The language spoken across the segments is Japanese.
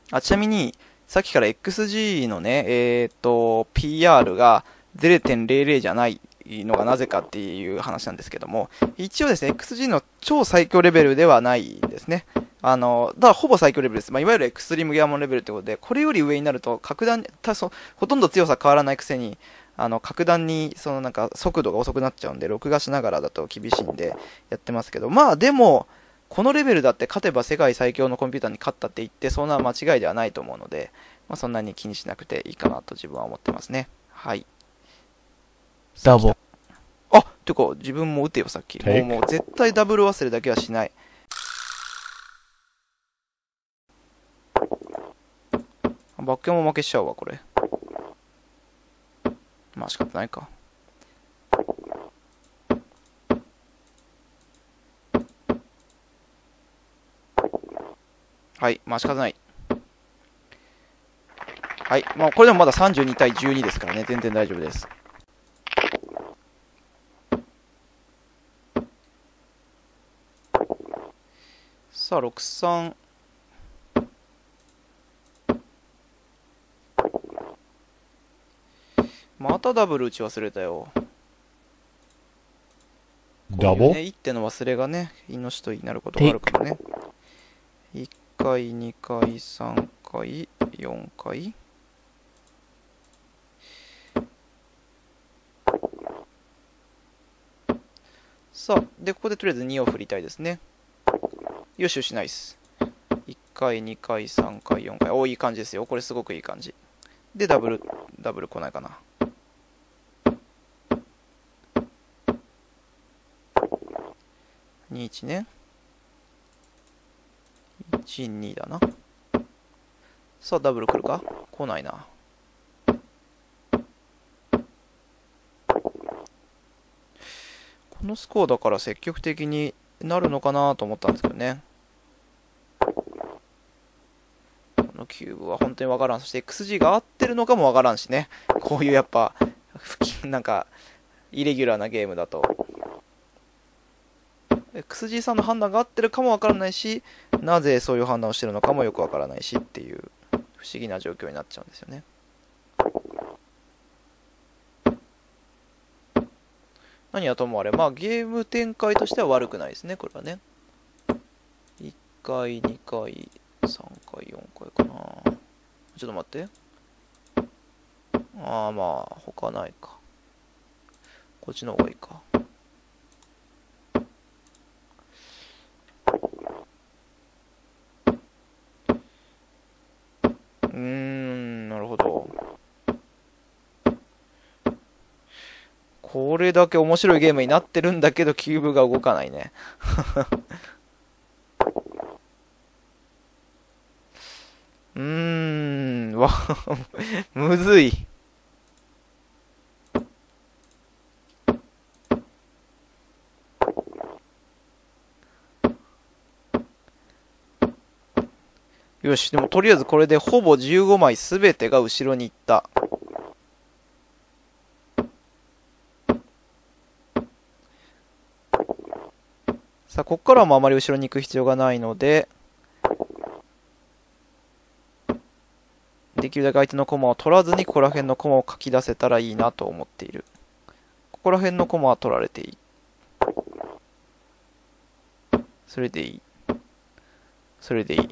あ、ちなみに、さっきから XG のね、PR が0.00じゃないのがなぜかっていう話なんですけども、一応ですね、XG の超最強レベルではないですね。だからほぼ最強レベルです。まあ、いわゆるエクストリームギアモンレベルってことで、これより上になると、格段に、ほとんど強さ変わらないくせに、格段に、なんか、速度が遅くなっちゃうんで、録画しながらだと厳しいんで、やってますけど、まあ、でも、このレベルだって勝てば世界最強のコンピューターに勝ったって言って、そんな間違いではないと思うので、まあ、そんなに気にしなくていいかなと自分は思ってますね。はい。さあ、来た。 ダボ。 あ、てか、自分も打てよ、さっき。 Take もう絶対ダブル忘れだけはしない。バックも負けしちゃうわ、これ。まあ仕方ないか。はい、まあ仕方ない。はい、まあこれでもまだ32対12ですからね、全然大丈夫です。さあ、6-3。またダブル打ち忘れたよ。こういうね、一手の忘れがね、命取りになることがあるからね。1回、2回、3回、4回。さあ、で、ここでとりあえず2を振りたいですね。よしよし、ナイス。1回、2回、3回、4回。お、いい感じですよ。これすごくいい感じ。で、ダブル来ないかな。2-1ね。1-2だな。さあ、ダブル来るか？来ないな。このスコアだから積極的になるのかなと思ったんですけどね。このキューブは本当にわからん。そして XG が合ってるのかもわからんしね。こういうやっぱ、なんか、イレギュラーなゲームだと。XG さんの判断が合ってるかもわからないし、なぜそういう判断をしてるのかもよくわからないしっていう不思議な状況になっちゃうんですよね。何はともあれ、まあゲーム展開としては悪くないですね、これはね。1回、2回、3回、4回かな。ちょっと待って。ああ、まあ、他ないか。こっちの方がいいか。なるほど。これだけ面白いゲームになってるんだけど、キューブが動かないね。わ、むずい。よし、でもとりあえずこれでほぼ15枚すべてが後ろに行った。さあ、ここからもあまり後ろに行く必要がないので、できるだけ相手の駒を取らずに、ここら辺の駒を書き出せたらいいなと思っている。ここら辺の駒は取られていい。それでいい。それでいい。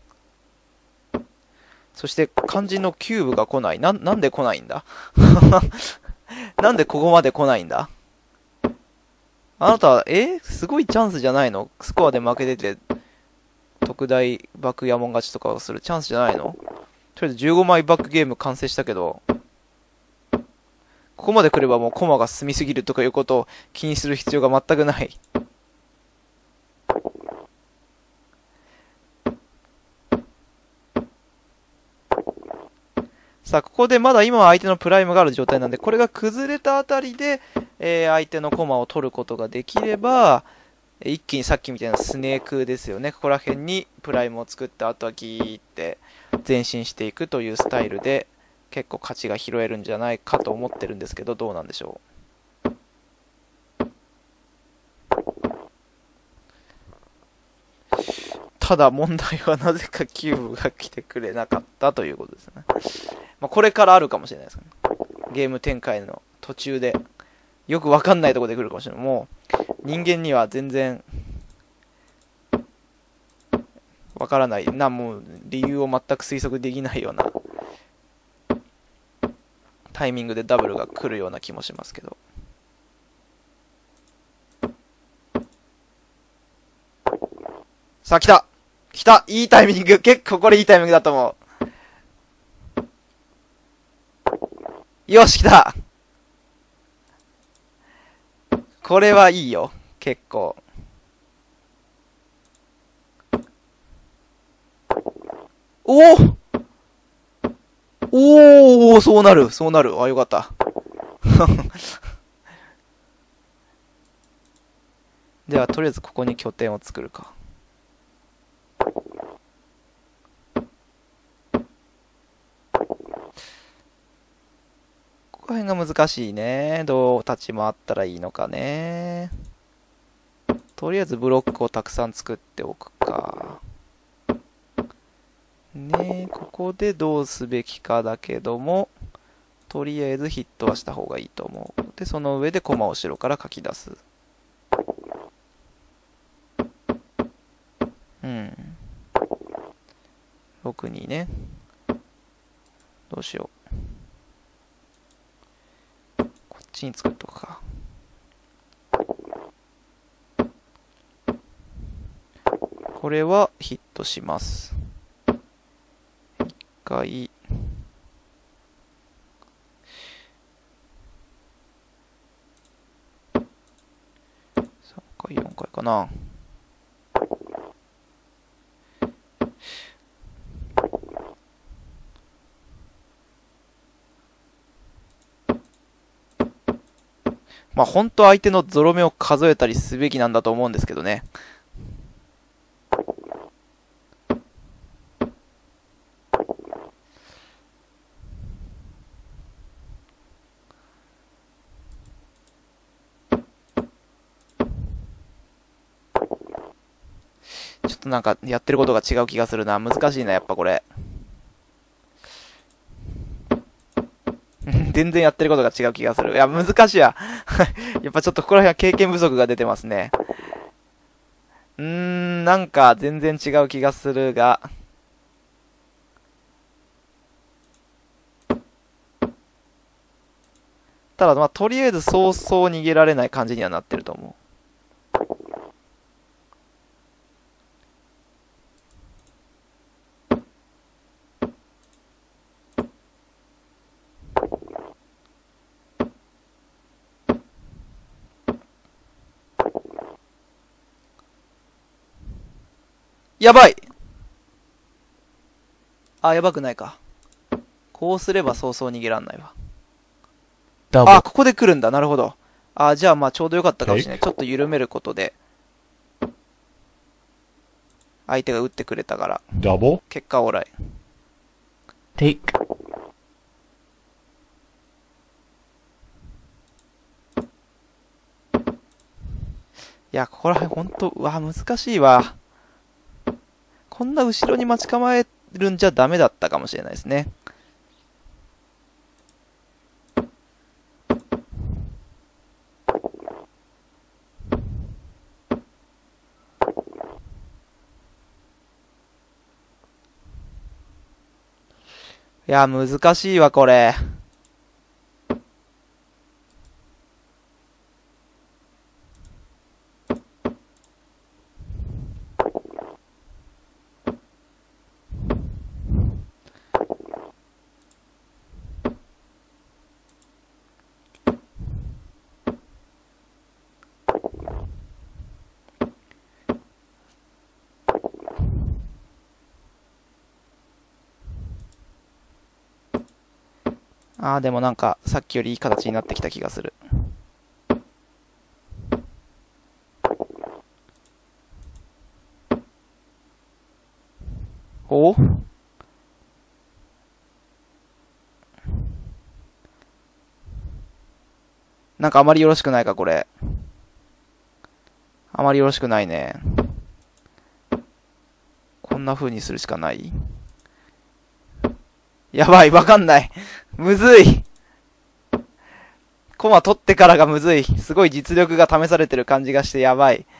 そして肝心のキューブが来ない。なんで来ないんだなんでここまで来ないんだ？あなた、すごいチャンスじゃないの？スコアで負けてて、特大バックヤモン勝ちとかをするチャンスじゃないの？とりあえず15枚バックゲーム完成したけど、ここまで来ればもうコマが進みすぎるとかいうことを気にする必要が全くない。さあ、ここでまだ今は相手のプライムがある状態なんで、これが崩れたあたりで、相手のコマを取ることができれば、一気にさっきみたいなスネークですよね。ここら辺にプライムを作った後はギーって前進していくというスタイルで、結構勝ちが拾えるんじゃないかと思ってるんですけど、どうなんでしょう。 ただ問題はなぜかキューブが来てくれなかったということですね。まあ、これからあるかもしれないですね。ゲーム展開の途中で。よくわかんないところで来るかもしれない。もう、人間には全然、わからないな、もう理由を全く推測できないようなタイミングでダブルが来るような気もしますけど。さあ、来た来たいいタイミング結構これいいタイミングだと思う。よし、来たこれはいいよ。結構。おおおおそうなる、そうなる。あ、よかった。では、とりあえずここに拠点を作るか。ここら辺が難しいね。どう立ち回ったらいいのかね。とりあえずブロックをたくさん作っておくか。ねえ、ここでどうすべきかだけども、とりあえずヒットはした方がいいと思う。で、その上でコマを後ろから書き出す。うん。6にね。どうしよう。こっちに作っとくか。これはヒットします。1回。3回、4回かな。まあ本当相手のゾロ目を数えたりすべきなんだと思うんですけどね。ちょっとなんかやってることが違う気がするな。難しいな、やっぱこれ。全然やってることが違う気がする。いや、難しいや。やっぱちょっとここら辺は経験不足が出てますね。なんか全然違う気がするが。ただ、まあ、とりあえずそうそう逃げられない感じにはなってると思う。やばいあ、やばくないか。こうすればそうそう逃げらんないわ。あ、ここで来るんだ。なるほど。あ、じゃあまあちょうどよかったかもしれない。ちょっと緩めることで、相手が打ってくれたから。結果オーライ。 Take。 いや、ここら辺ほんと、うわ、難しいわ。こんな後ろに待ち構えるんじゃダメだったかもしれないですね。いや、難しいわ、これ。ああ、でもなんか、さっきよりいい形になってきた気がする。おなんかあまりよろしくないか、これ。あまりよろしくないね。 んな風にするしかない。やばい、わかんない。むずい。コマ取ってからがむずい。すごい実力が試されてる感じがしてやばい。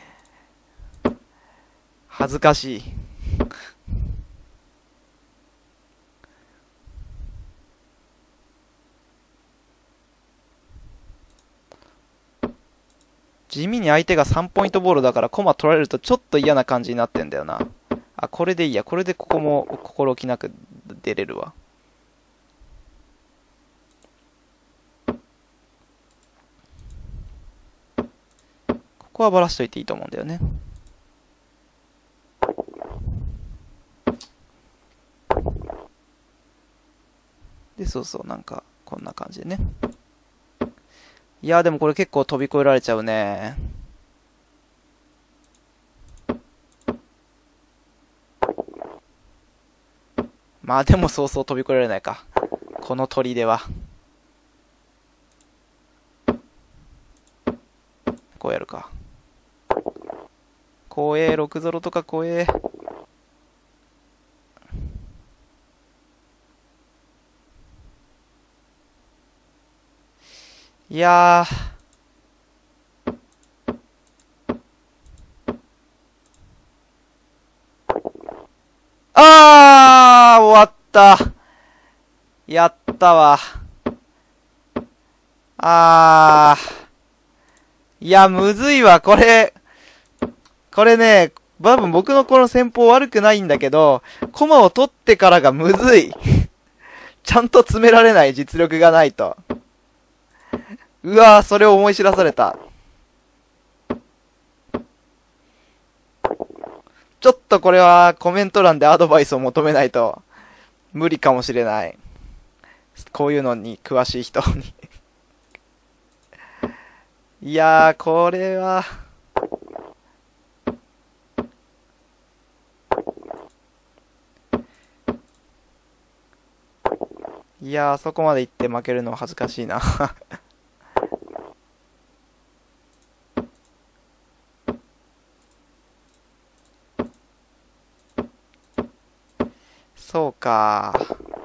恥ずかしい。地味に相手が3ポイントボールだからコマ取られるとちょっと嫌な感じになってんだよな。あ、これでいいや。これでここも心置きなく出れるわ。ここはばらしといていいと思うんだよね。で、そうそう、なんか、こんな感じでね。いやーでもこれ結構飛び越えられちゃうね。まあでもそうそう飛び越えられないか。この鳥では。こうやるか。怖え、6-0とか怖え。いやー。終わった。やったわ。いや、むずいわ、これ。これね、多分僕のこの戦法悪くないんだけど、コマを取ってからがむずい。ちゃんと詰められない実力がないと。うわぁ、それを思い知らされた。ちょっとこれはコメント欄でアドバイスを求めないと無理かもしれない。こういうのに詳しい人に。いやー、これは。いやー、そこまで行って負けるのは恥ずかしいな。そうか。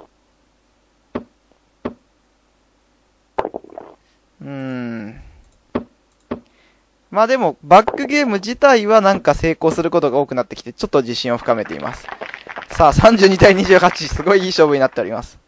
まあでも、バックゲーム自体はなんか成功することが多くなってきて、ちょっと自信を深めています。さあ、32対28、すごいいい勝負になっております。